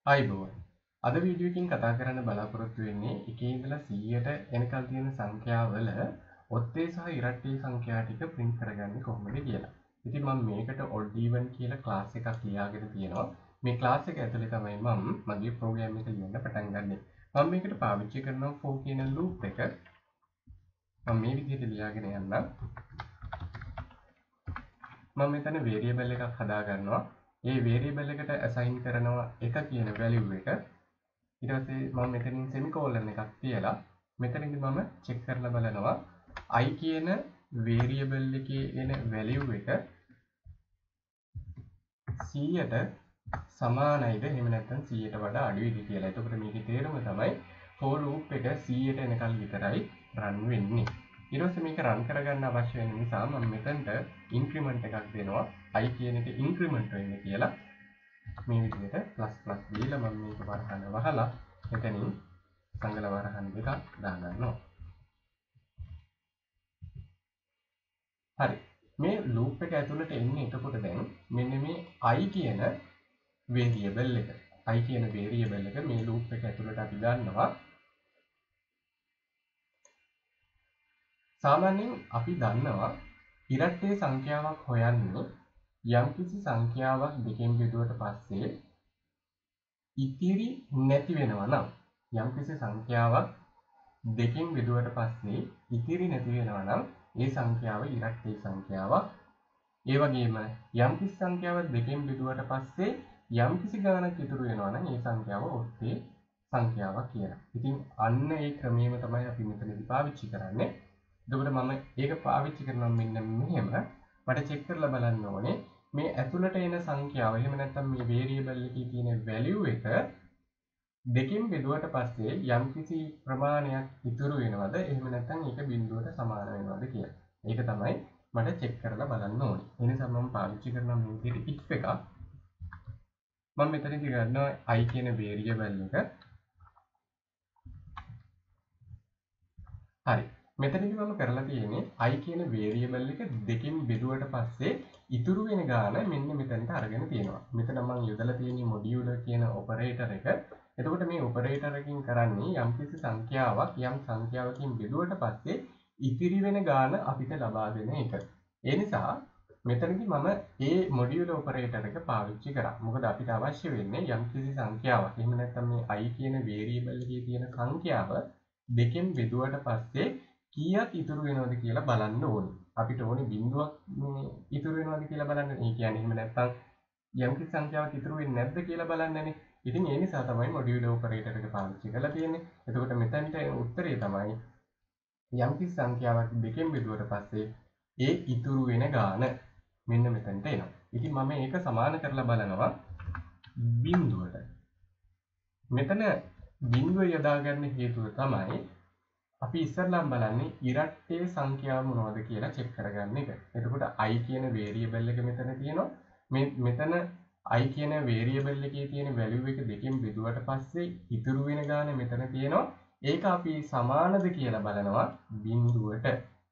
අයිබෝන් අද වීඩියෝ එකකින් කතා කරන්න බලාපොරොත්තු වෙන්නේ එකේ ඉඳලා 100ට එනකල් තියෙන සංඛ්‍යාවල ඔත්තේ සහ ඉරට්ටේ සංඛ්‍යා ටික print කරගන්නේ කොහොමද කියලා. ඉතින් මම මේකට odd even කියලා class එකක් ලියාගෙන තියෙනවා. මේ class එක ඇතුලේ තමයි මම මගේ program එක ලියන්න පටන් ගන්නෙ. මම මේකට පාවිච්චි කරනවා for කියන loop එක. මම මේ විදිහට ලියාගෙන යන්නම්. මම මෙතන variable එකක් හදා ගන්නවා. ඒ variable එකට assign කරනවා 1 කියන value එක. ඊට පස්සේ මම මෙතනින් semicolon එකක් තියලා මෙතනදී මම check කරලා බලනවා i කියන variable එකේ එන value එක 100ට සමානයිද එහෙම නැත්නම් 100ට වඩා අඩුයිද කියලා. එතකොට මේකේ තේරුම තමයි for loop එක 100ට එනකල් විතරයි run වෙන්නේ. ඊට පස්සේ මේක run කරගන්න අවශ්‍ය වෙන නිසා මම මෙතනට increment එකක් දෙනවා i කියන එක increment වෙන්න කියලා. මේ විදිහට ප්ලස් ප්ලස් දීලා මම මේක වරහන වහලා එතනින් සංගල වරහන් දෙකක් දාගන්නවා. හරි. මේ ලූප් එක ඇතුළට එන්නේ එතකොට දැන් මෙන්න මේ i කියන variable එක. i කියන variable එක මේ ලූප් එක ඇතුළට අපි ගන්නවා. සාමාන්‍යයෙන් අපි දන්නවා ඉරට්ටේ සංඛ්‍යාවක් හොයන්නේ යම්කිසි සංඛ්‍යාවක් දෙකෙන් බෙදුවට පස්සේ ඉතිරි නැති වෙනවා නම් යම්කිසි සංඛ්‍යාවක් දෙකෙන් බෙදුවට පස්සේ ඉතිරි නැති වෙනවා නම් ඒ සංඛ්‍යාව ඉරට්ටේ සංඛ්‍යාවක්. ඒ වගේම යම්කිසි සංඛ්‍යාවක් දෙකෙන් බෙදුවට පස්සේ යම්කිසි ගණනක් ඉතුරු වෙනවා නම් ඒ සංඛ්‍යාව ඔත්තේ සංඛ්‍යාවක් කියලා. ඉතින් අන්න ඒ ක්‍රමයම තමයි අපි මෙතනදී පාවිච්චි කරන්නේ. එතකොට මම ඒක පාවිච්චි කරනවා මෙන්න මෙහෙම. මට චෙක් කරලා බලන්න ඕනේ මේ ඇතුළට එන සංඛ්‍යාව එහෙම නැත්නම් මේ variable එකේ තියෙන value එක දෙකෙන් බෙදුවට පස්සේ යම්කිසි ප්‍රමාණයක් ඉතුරු වෙනවද එහෙම නැත්නම් ඒක බිඳුවට සමාන වෙනවද කියලා. ඒක තමයි මට චෙක් කරලා බලන්න ඕනේ. ඒ නිසා මම පාවිච්චි කරන මේ විදිහට if එකක් මම මෙතනදී ගන්නවා i කියන variable එක. හරි. මෙතනදී මම කරලා තියෙන්නේ i කියන variable එක දෙකෙන් බෙදුවට පස්සේ ඉතුරු වෙන ගාන මෙන්න මෙතනට අරගෙන තියෙනවා. මෙතන මම යොදලා තියෙන්නේ modular කියන operator එක. එතකොට මේ operator එකකින් කරන්නේ යම්කිසි සංඛ්‍යාවක් යම් සංඛ්‍යාවකින් බෙදුවට පස්සේ ඉතිරි වෙන ගාන අපිට ලබා දෙන එක. ඒ නිසා මෙතනදී මම ඒ modular operator එක පාවිච්චි කරා. මොකද අපිට අවශ්‍ය වෙන්නේ යම්කිසි සංඛ්‍යාවක්. එහෙම නැත්නම් මේ i කියන variable එකේ තියෙන සංඛ්‍යාව දෙකෙන් බෙදුවට පස්සේ කීයක් ඉතුරු වෙනවද කියලා බලන්න ඕනේ. අපිට ඕනේ බිඳුවක් ඉතුරු වෙනවද කියලා බලන්න. ඒ කියන්නේ එහෙම නැත්නම් යම්කිසි සංඛ්‍යාවක් ඉතුරු වෙන්නේ නැද්ද කියලා බලන්නනේ. ඉතින් ඒ නිසා තමයි මොඩියුලර් ඔපරේටර් එක පාවිච්චි කරලා තියෙන්නේ. එතකොට මෙතනට උත්තරේ තමයි යම්කිසි සංඛ්‍යාවක් දෙකෙන් බෙදුවට පස්සේ ඒ ඉතුරු වෙන ගාන මෙන්න මෙතනට එනවා. ඉතින් මම ඒක සමාන කරලා බලනවා බිඳුවට. මෙතන බිඳුව යොදා ගන්න හේතුව තමයි අපි ඉස්සරලම් බලන්නේ ඉරට්ටේ සංඛ්‍යාව මොනවද කියලා චෙක් කරගන්න එක. එතකොට i කියන variable එක මෙතන තියෙනවා. මෙතන i කියන variable එකේ තියෙන value එක දෙකෙන් බෙදුවට පස්සේ ඉතුරු වෙන ගාන මෙතන තියෙනවා. ඒක අපි සමානද කියලා බලනවා බිඳුවට.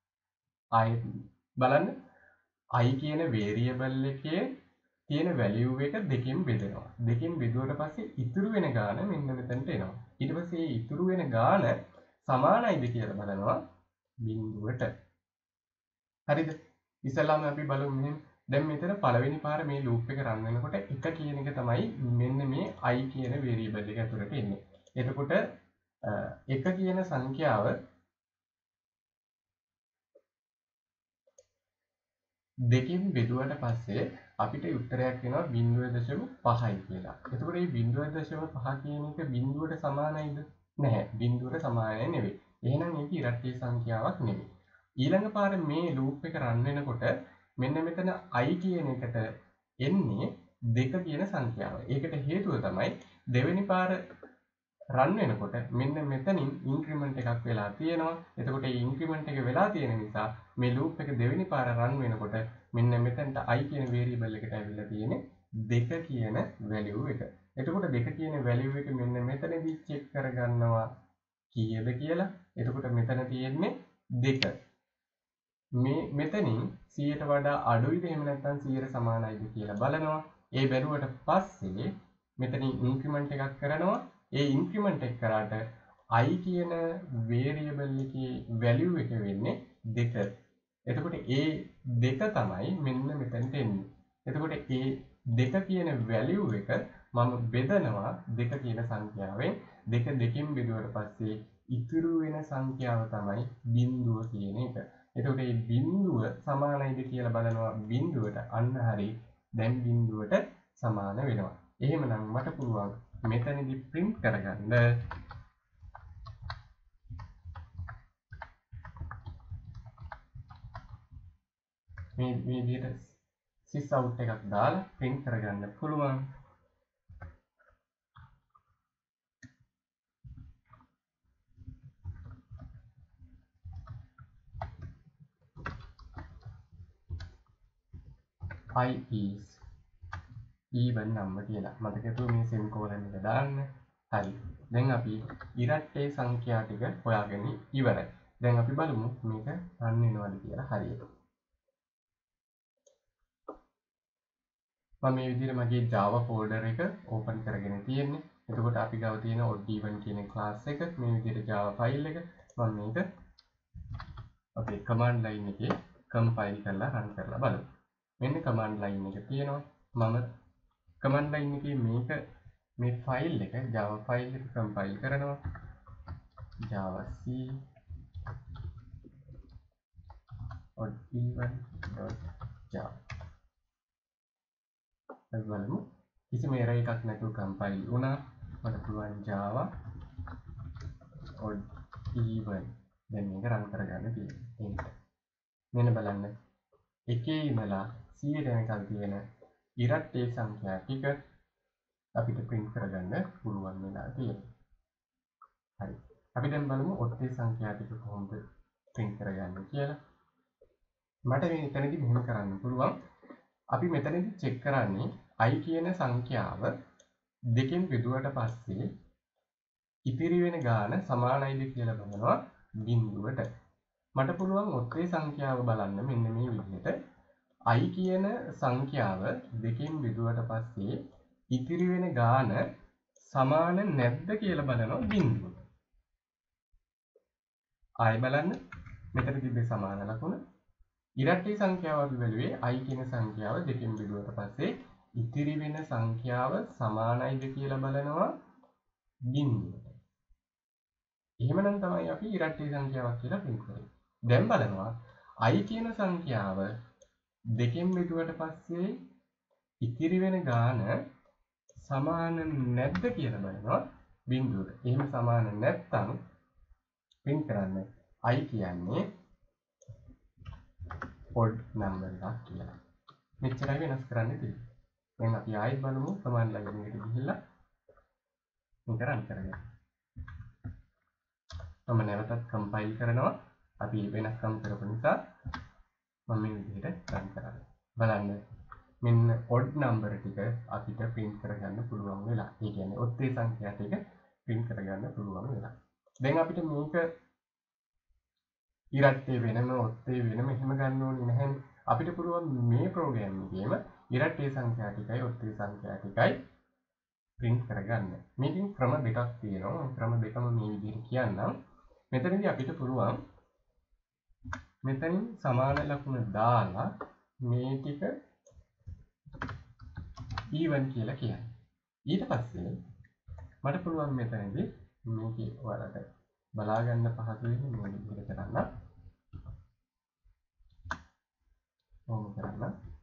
බලන්න i කියන variable එකේ තියෙන value එක දෙකෙන් බෙදෙනවා. දෙකෙන් බෙදුවට පස්සේ ඉතුරු වෙන ගාන මෙන්න මෙතනට එනවා. ඊට පස්සේ මේ ඉතුරු වෙන ගාන සමානයිද කියලා බලනවා බිඳුවට. හරිද? ඉස්සෙල්ලාම අපි බලමු මෙහෙම. දැන් මෙතන පළවෙනි පාර මේ loop එක run වෙනකොට 1 කියන එක තමයි මෙන්න මේ i කියන variable එක ඇතුළට එන්නේ. එතකොට 1 කියන සංඛ්‍යාව දෙකෙන් බෙදුවට පස්සේ අපිට උත්තරයක් එනවා 0.5යි කියලා. එතකොට මේ 0.5 කියන එක බිඳුවට සමානයිද? නැහැ. බිඳුවට සමානයි නෙවෙයි. එහෙනම් මේක ඉරට්ටේ සංඛ්‍යාවක් නෙවෙයි. ඊළඟ පාර මේ loop එක run වෙනකොට මෙන්න මෙතන i කියන එකට එන්නේ 2 කියන සංඛ්‍යාව. ඒකට හේතුව තමයි දෙවෙනි පාර run වෙනකොට මෙන්න මෙතනින් increment එකක් වෙලා තියෙනවා. එතකොට මේ increment එක වෙලා තියෙන නිසා මේ loop එක දෙවෙනි පාර run වෙනකොට මෙන්න මෙතනට i කියන variable එකට ඇවිල්ලා තියෙන්නේ 2 කියන value එක. එතකොට 2 කියන value එක මෙන්න මෙතනදී check කරගන්නවා කීයද කියලා. එතකොට මෙතන තියෙන්නේ 2. මේ මෙතනින් 100ට වඩා අඩුයිද එහෙම නැත්නම් 100ට සමානයිද කියලා බලනවා. ඒ බැලුවට පස්සේ මෙතනින් ඉන්ක්‍රිමන්ට් එකක් කරනවා. ඒ ඉන්ක්‍රිමන්ට් එක කරාට I කියන වේරියබල් එකේ වැලියු එක වෙන්නේ 2. එතකොට ඒ 2 තමයි මෙන්න මෙතනට එන්නේ. එතකොට ඒ 2 කියන වැලියු එක මම බෙදනවා 2 කියන සංඛ්‍යාවෙන්. 2 2කින් බෙදුවට පස්සේ ඉතුරු වෙන සංඛ්‍යාව තමයි බිංදුව කියන එක. එතකොට මේ බිංදුව සමානයිද කියලා බලනවා බිංදුවට. අන්න හරි. දැන් බිංදුවට සමාන වෙනවා. එහෙමනම් මට පුළුවන් මෙතනදි print කරගන්න මේ විදිහට sys out එකක් දාලා print කරගන්න පුළුවන්. I is even number කියලා. මතකද මේ semicolon එක දාන්න. හරි. දැන් අපි ඉරට්ටේ සංඛ්‍යා ටික හොයාගෙන ඉවරයි. දැන් අපි බලමු මේක රන් වෙනවද කියලා හරියට. මම මේ විදිහට මගේ Java folder එක open කරගෙන තියෙන්නේ. එතකොට අපි ගාව තියෙන odd1 කියන class එක මේ විදිහට Java file එක මම මේක අපේ command line එකේ compile කරලා run කරලා බලමු. මෙන්න command line එක තියෙනවා. මම command line එකේ මේ file එක Java file එක compile කරනවා. Java C odd1.java බලමු. කිසිම error එකක් නැතුව compile වුණා. මට පුළුවන් Java odd1 දැන් මේක run කරගන්න තියෙනවා. මෙන්න බලන්න. එකේ ඉඳලා 100 වෙනකල් තියෙන ඉරට්ටේ සංඛ්‍යා ටික අපිට print කරගන්න පුළුවන් වෙලා තියෙනවා. හරි. අපි දැන් බලමු ඔත්තේ සංඛ්‍යා ටික කොහොමද print කරගන්නේ කියලා. මට මේ එතනදී මෙහෙම කරන්න පුළුවන්. අපි මෙතනදී check කරන්නේ I කියන සංඛ්‍යාව දෙකෙන් බෙදුවට පස්සේ ඉතිරි වෙන ගාන සමානයිද කියලා බලනවා බිංදුවට. මට පුළුවන් ඔත්තේ සංඛ්‍යාව බලන්න මෙන්න මේ විදිහට I කියන සංඛ්‍යාව දෙකෙන් බෙදුවට පස්සේ ඉතිරි වෙන ගාන සමාන නැද්ද කියලා බලනවා බිංදුවට. ආයෙ බලන්න මෙතන තිබ්බේ සමාන ලකුණ. ඉරට්ටේ සංඛ්‍යාව අපි බැලුවේ I කියන සංඛ්‍යාව දෙකෙන් බෙදුවට පස්සේ ඉතිරි වෙන සංඛ්‍යාව සමානයිද කියලා බලනවා බිංදුවට. එහෙමනම් තමයි අපි ඉරට්ටේ සංඛ්‍යාවක් කියලා print කරන්නේ. දැන් බලනවා I කියන සංඛ්‍යාව දෙකෙන් බෙදුවට පස්සේ ඉතිරි වෙන ගාන සමාන නැද්ද කියලා බලනවා බිංදුවට. එහෙම සමාන නැත්නම් print කරන්න I කියන්නේ odd number එකක් කියලා. මෙච්චරයි වෙනස් කරන්න තියෙන්නේ. දැන් අපි ආයෙත් බලමු command line එකට ගිහිල්ලා මේක run කරගන්න. මම නැවතත් compile කරනවා. අපි වෙනස්කම් කරපු නිසා මම මේ විදිහට run කරන්නේ. බලන්න මෙන්න odd number ටික අපිට print කරගන්න පුළුවන් වෙලා. ඒ කියන්නේ ඔත්තේ සංඛ්‍යා ටික print කරගන්න පුළුවන් වෙලා. දැන් අපිට මේක ඉරට්ටේ වෙනම ඔත්තේ වෙනම එහෙම ගන්න ඕනේ නැහැ. අපිට පුළුවන් මේ ප්‍රෝග්‍රෑම් එකේම ඉරට්ටේ සංඛ්‍යා ටිකයි ඔත්තේ සංඛ්‍යා ටිකයි print කරගන්න. මේකෙන් ක්‍රම දෙකක් තියෙනවා. ක්‍රම දෙකම මේ විදිහට කියන්නම්. මෙතනදී අපිට පුළුවන් මෙතනින් සමාන ලකුණ දාලා මේ ටික even කියලා කියන්න. ඊට පස්සේ මට පුළුවන් මෙතනදී මේකේ ඔයාලට බලා ගන්න පහසු වෙන්නේ මේ විදිහට කරන්න. ඕම කරන්න.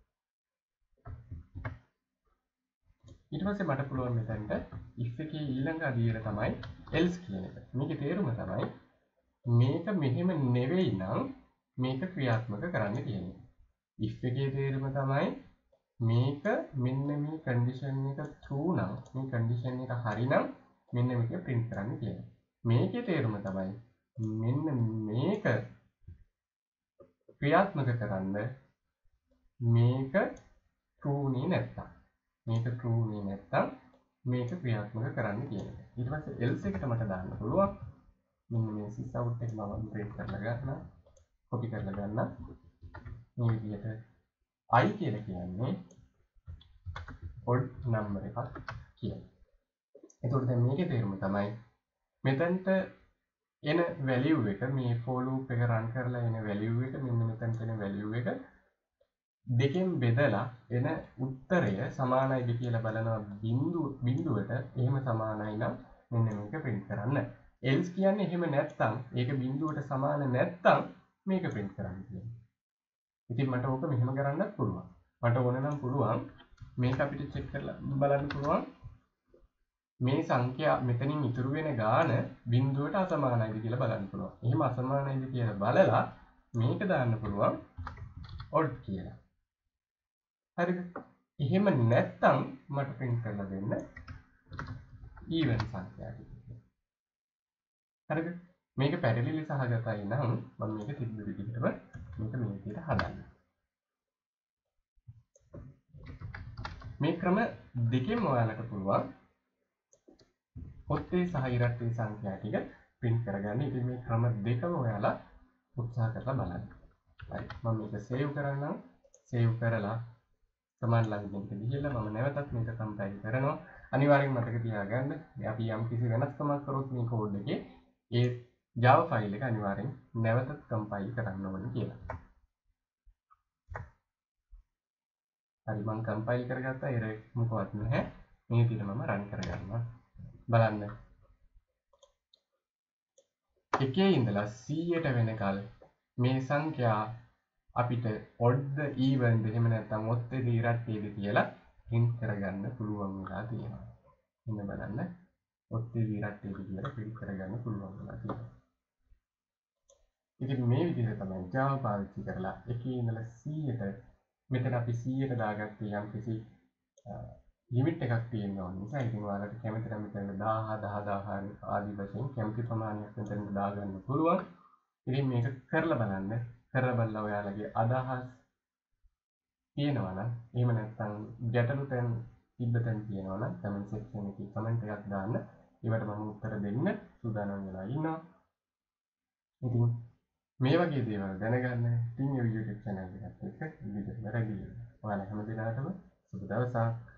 ඊට පස්සේ මට පුළුවන් මෙතනට if එකේ ඊළඟ අදියර තමයි else කියන එක. මේකේ තේරුම තමයි මේක මෙහෙම නෙවෙයි නම් මේක ක්‍රියාත්මක කරන්න තියෙන්නේ. if එකේ තේරුම තමයි මේක මෙන්න මේ condition එක true නම් මේ condition එක හරි නම් මෙන්න මේක print කරන්න තියෙන්නේ. මේකේ තේරුම තමයි මෙන්න මේක ක්‍රියාත්මක කරන්න මේක true නේ නැත්තම් මේක true නේ නැත්තම් මේක ක්‍රියාත්මක කරන්න කියන්නේ. ඊට පස්සේ else එකට මට දාන්න පුළුවන්. මෙන්න මේ sys out එක මම print කරලා ගන්නවා. copy කරලා ගන්නවා. මේ විදිහට I කියලා කියන්නේ odd number එකක් කියලා. එතකොට දැන් මේකේ තේරුම තමයි මෙතනට එන වැලියු එක මේ for loop එක run කරලා එන වැලියු එක මෙන්න මෙතනට එන වැලියු එක දෙකෙන් බෙදලා එන උත්තරය සමානයිද කියලා බලනවා බිඳුවට එහෙම සමානයි නම් මෙන්න මේක print කරන්න. else කියන්නේ එහෙම නැත්තම් ඒක බිඳුවට සමාන නැත්තම් මේක print කරන්න කියන්නේ. ඉතින් මට ඕක මෙහෙම කරන්නත් පුළුවන්. මට ඕන නම් පුළුවන් මේක අපිට check කරලා බලන්න පුළුවන් මේ සංඛ්‍යා මෙතනින් ඉතුරු වෙන ගාන බිඳුවට අසමානයිද කියලා බලන්න පුළුවන්. එහෙම අසමානයිද කියලා බලලා මේක දාන්න පුළුවන් odd කියලා. හරිද? එහෙම නැත්තම් මට print කරලා දෙන්න even සංඛ්‍යා කියලා. හරිද? මේක පැරලලි සහගතයි නම් මම මේක තිබ්බ විදිහටම මේක මේ විදිහට හදන්න. මේ ක්‍රම දෙකෙන් ඔයාලට පුළුවන් ඔත්තේ සහ ඉරට්ටේ සංඛ්‍යා ටික print කරගන්න. ඉතින් මේ ක්‍රම දෙකම ඔයාලා උත්සාහ කරලා බලන්න. හරි. මම මේක save කරන්නම්. save කරලා command line එකට ගිහිල්ලා මම නැවතත් මේක compile කරනවා. අනිවාර්යෙන් මතක තියාගන්න අපි යම් කිසි වෙනස්කමක් කරොත් මේ code එකේ ඒ Java file එක අනිවාර්යෙන් නැවතත් compile කරන්න ඕනේ කියලා. හරි මම compile කරගත්තා. error මොකවත් නැහැ. මේ විදිහට මම run කරගන්නවා. බලන්න. එකේ ඉඳලා 100ට වෙනකල් මේ සංඛ්‍යා අපිට odd even එහෙම නැත්නම් ඔත්තේද ඉරට්ටේද කියලා print කරගන්න පුළුවන් වෙලා තියෙනවා. ඉන්න බලන්න. ඔත්තේද ඉරට්ටේද කියලා print කරගන්න පුළුවන් වෙලා තියෙනවා. ඉතින් මේ විදිහට තමයි Java පාවිච්චි කරලා එකේ ඉඳලා 100ට මෙතන අපි 100ට දාගත්තේ යම් කිසි limit එකක් තියෙනවා නිසා ඉතින් ඔයාලට කැමති නම් මෙතන 1000 10000 ආදී වශයෙන් කැමති ප්‍රමාණයක් මෙතන දාගන්න පුළුවන්. ඉතින් මේක කරලා බලන්න. කරලා බලලා ඔයාලගේ අදහස් තියෙනවා නම් එහෙම නැත්නම් ගැටලු තැන් තිබ්බ තැන් තියෙනවා නම් comment section එකේ comment එකක් දාන්න. ඒවට මම උත්තර දෙන්න සූදානම් වෙලා ඉන්නවා. ඉතින් මේ වගේ දේවල් දැනගන්න ටින් YouTube channel එකත් එක්ක විදිහට රැඳී ඉන්න. ඔයාලා හැම දිනකටම සුබ දවසක්.